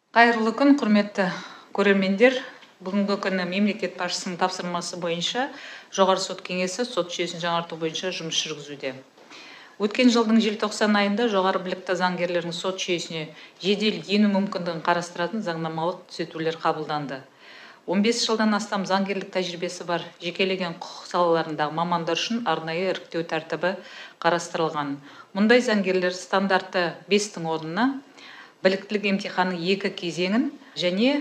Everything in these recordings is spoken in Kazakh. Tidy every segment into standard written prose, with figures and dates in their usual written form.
Қайырлы күн, құрметті көрермендер. Бүгінгі күні мемлекет басшысының тапсырмасы бойынша жоғары сот кеңесі сот жүйесін жаңарту бойынша жұмыс жүргізуде. Өткен жылдың желтоқсан айында жоғары білікті заңгерлердің сот жүйесіне жедел ену мүмкіндігін қарастыратын заңнамалық түзетулер қабылданды. 15 жылдан астам заңгерлік тәжірибесі бар жекелеген құқық салаларындағы мамандар үшін арнайы іріктеу тәртібі қарастырылған. Мұндай заңгерлер стандарты 5-тің орнына біліктілік емтиханның 2 кезеңін және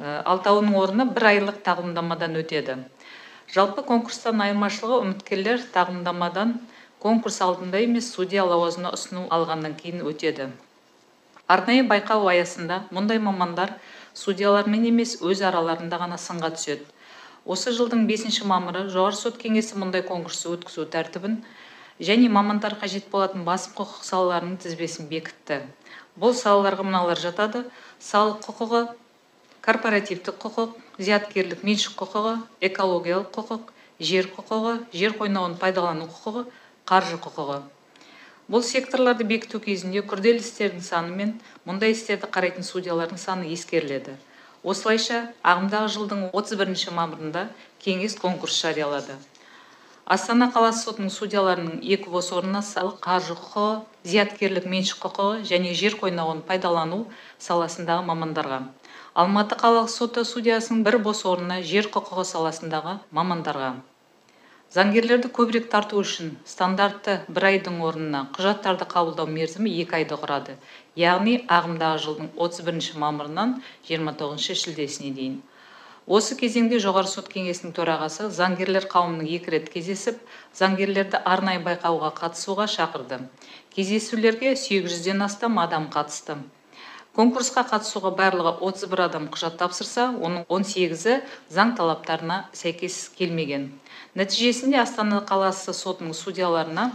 6-ның орнына 1 айлық тағылымдамадан өтеді. Жалпы конкурстан айырмашылығы үміткерлер тағылымдамадан конкурс алдында емес судья лауазымына ұсыну алғаннан кейін өтеді. Арнайы байқау аясында мұндай мамандар судьялармен емес өз араларында ғана сынға түседі. Осы жылдың 5 мамыры жоғары сот кеңесі мұндай конкурсты өткізу тәртібін және мамандар қажет болатын басым құқық салаларының тізбесін бекітті. Бұл салаларға мыналар жатады: салық құқығы, корпоративтік құқық, зияткерлік меншік құқығы, экологиялық құқық, жер құқығы, жер қойнауын пайдалану құқығы, қаржы құқығы. Бұл секторларды бекіту кезінде күрделі істердің саны мен мұндай істерді қарайтын судьялардың саны ескеріледі. Осылайша, ағымдағы жылдың 31 мамырында кеңес конкурс жариялады. Астана қаласы сотының судьяларының 2 бос орнына салық, қаржы құқығы, зияткерлік меншік құқығы және жер қойнауын пайдалану саласындағы мамандарға. Алматы қалалық соты судьясының 1 бос орнына жер құқығы саласындағы мамандарға. Заңгерлерді көбірек тарту үшін стандартты 1 айдың орнына құжаттарды қабылдау мерзімі 2 айды құрады. Яғни, ағымдағы жылдың 31 мамырынан 29 шілдесіне дейін. Осы кезеңде жоғары сот кеңесінің төрағасы заңгерлер қауымының 2 рет кездесіп, заңгерлерді арнайы байқауға қатысуға шақырды. Кездесулерге 800-ден астам адам қатысты. Конкурсқа қатысуға барлығы 31 адам құжат тапсырса, оның 18-і заң талаптарына сәйкес келмеген. Нәтижесінде Астана қаласы сотының судьяларына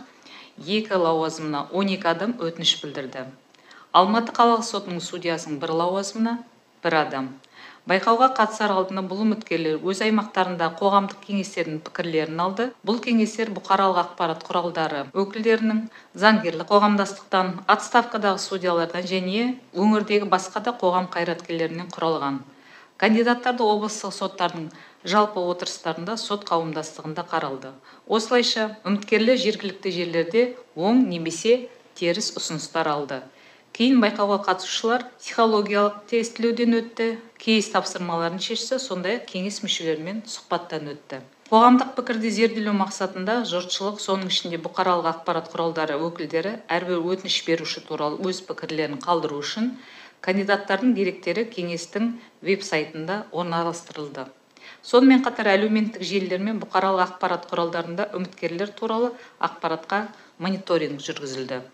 2 лауазымына 12 адам өтініш білдірді. Алматы қалалық сотының судьясының 1 лауазымына 1 адам. Байқауға қатысар алдында бұл үміткерлер өз аймақтарында қоғамдық кеңестердің пікірлерін алды. Бұл кеңестер бұқаралық ақпарат құралдары өкілдерінің, заңгерлік қоғамдастықтан, отставкадағы судьялардан және өңірдегі басқа да қоғам қайраткерлерінен құралған. Кандидаттарды облыстық соттардың жалпы отырыстарында сот қауымдастығында қаралды. Осылайша, үміткерлер жергілікті жерлерде оң немесе теріс ұсыныстар алды. Кейін байқауға қатысушылар психологиялық тестілеуден өтті, кейс тапсырмаларын шешті, сондай кеңес мүшелерімен сұхбаттан өтті. Қоғамдық пікірді зерделеу мақсатында жұртшылық, соның ішінде бұқаралық ақпарат құралдары өкілдері әрбір өтініш беруші туралы өз пікірлерін қалдыру үшін кандидаттардың деректері кеңестің веб-сайтында орналастырылды. Сонымен қатар әлеуметтік желілер мен бұқаралық ақпарат құралдарында үміткерлер туралы ақпаратқа мониторинг жүргізілді.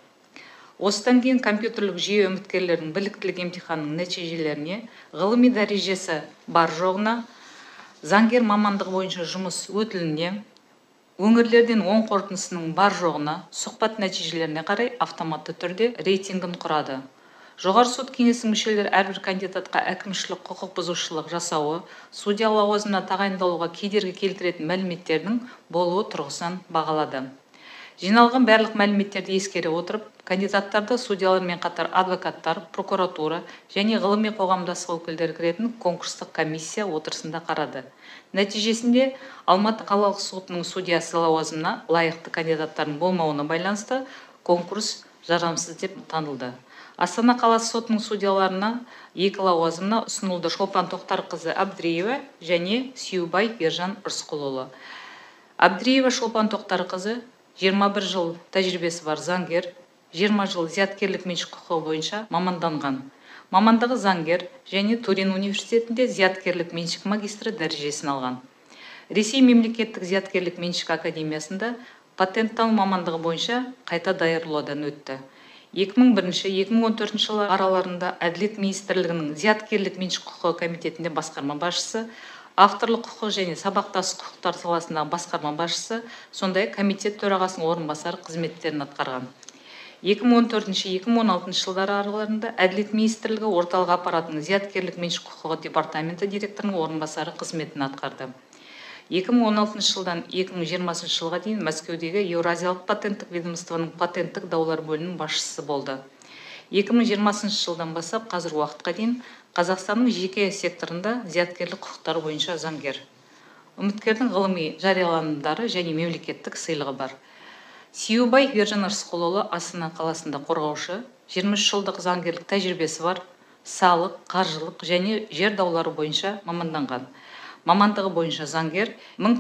Осыдан кейін компьютерлік жүйе үміткерлердің біліктілік емтиханының нәтижелеріне, ғылыми дәрежесі бар жоғына, заңгер мамандығы бойынша жұмыс өтіліне, өңірлерден оң қорытындысының бар жоғына, сұхбат нәтижелеріне қарай автоматты түрде рейтингін құрады. Жоғары сот кеңесінің мүшелері әрбір кандидатқа әкімшілік құқық бұзушылық жасауы, судья лауазымына тағайындалуға кедергі келтіретін мәліметтердің болуы тұрғысынан бағалады. Жиналған барлық мәліметтерді ескере отырып, кандидаттарды судьялармен қатар адвокаттар, прокуратура және ғылыми қоғамдастық өкілдері кіретін конкурстық комиссия отырысында қарады. Нәтижесінде Алматы қалалық сотының судьясы лауазымына лайықты кандидаттардың болмауына байланысты конкурс жарамсыз деп танылды. Астана қаласы сотының судьяларына 2 лауазымына ұсынылды: Шолпан Тоқтарқызы Абдриева және Сүйубай Ержан Рысқұлұлы. Абдриева Шолпан Тоқтарқызы 21 жыл тәжірибесі бар заңгер, 20 жыл зияткерлік меншік құқығы бойынша маманданған. Мамандығы заңгер және Турин университетінде зияткерлік меншік магистрі дәрежесін алған. Ресей мемлекеттік зияткерлік меншік академиясында патенттау мамандығы бойынша қайта даярлаудан өтті. 2001-2014 жылы араларында Әділет министрлігінің зияткерлік меншік құқығы комитетінде басқарма басшысы, авторлық құқық және сабақтас құқықтар саласындағы басқарма басшысы, сондай комитет төрағасының орынбасары қызметтерін атқарған. 2014-2016 жылдары араларында Әділет министрлігі орталық аппаратының зияткерлік меншік құқығы департаменті директорының орынбасары қызметін атқарды. 2016 жылдан 2020 жылға дейін Мәскеудегі Еуразиялық патенттік ведомствоның патенттік даулар бөлімінің басшысы болды. 2020 жылдан бастап қазіргі уақытқа дейін Қазақстанның жеке секторында зияткерлік құқықтары бойынша заңгер. Үміткердің ғылыми жарияланымдары және мемлекеттік сыйлығы бар. Сүйубай Ержан Рысқұлұлы Астана қаласында қорғаушы, 23 жылдық заңгерлік тәжірибесі бар, салық, қаржылық және жер даулары бойынша маманданған. Мамандығы бойынша заңгер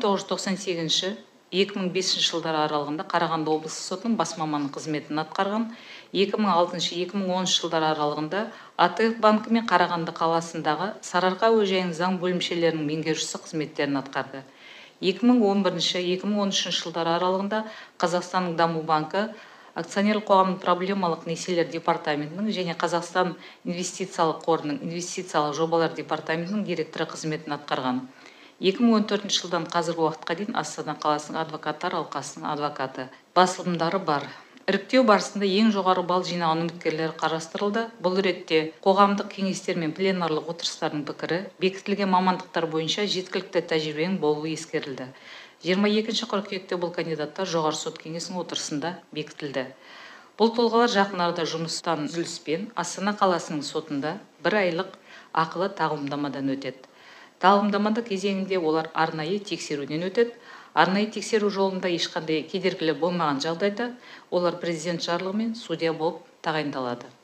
1998-2005 жылдар аралығында Қарағанды облысы сотының бас маманы қызметін атқарған, 2006-2010 жылдар аралығында АТФ банкі мен Қарағанды қаласындағы Сарыарқа әуежайының заң бөлімшелерінің меңгерушісі қызметтерін атқарды. 2011-2013 жылдар аралығында Қазақстанның даму банкі акционерлік қоғамның проблемалық несиелер департаментінің және Қазақстан инвестициялық қорының инвестициялық жобалар департаментінің директоры қызметін атқарған. 2014 жылдан қазіргі уақытқа дейін Астана қаласының адвокаттар алқасының адвокаты. Басылымдары бар. Іріктеу барысында ең жоғары балл жинаған үміткерлер қарастырылды. Бұл ретте қоғамдық кеңестер мен пленарлық отырыстардың пікірі, бекітілген мамандықтар бойынша жеткілікті тәжірибенің болуы ескерілді. 22 қыркүйекте бұл кандидаттар жоғары сот кеңесінің отырысында бекітілді. Бұл тұлғалар жақын арада жұмыстан үзіліспен Астана қаласының сотында 1 айлық ақылы тағылымдамадан өтеді. Тағылымдамада кезеңінде олар арнайы тексеруден өтеді. Арнайы тексеру жолында ешқандай кедергілер болмаған жағдайда олар президент жарлығымен судья болып тағайындалады.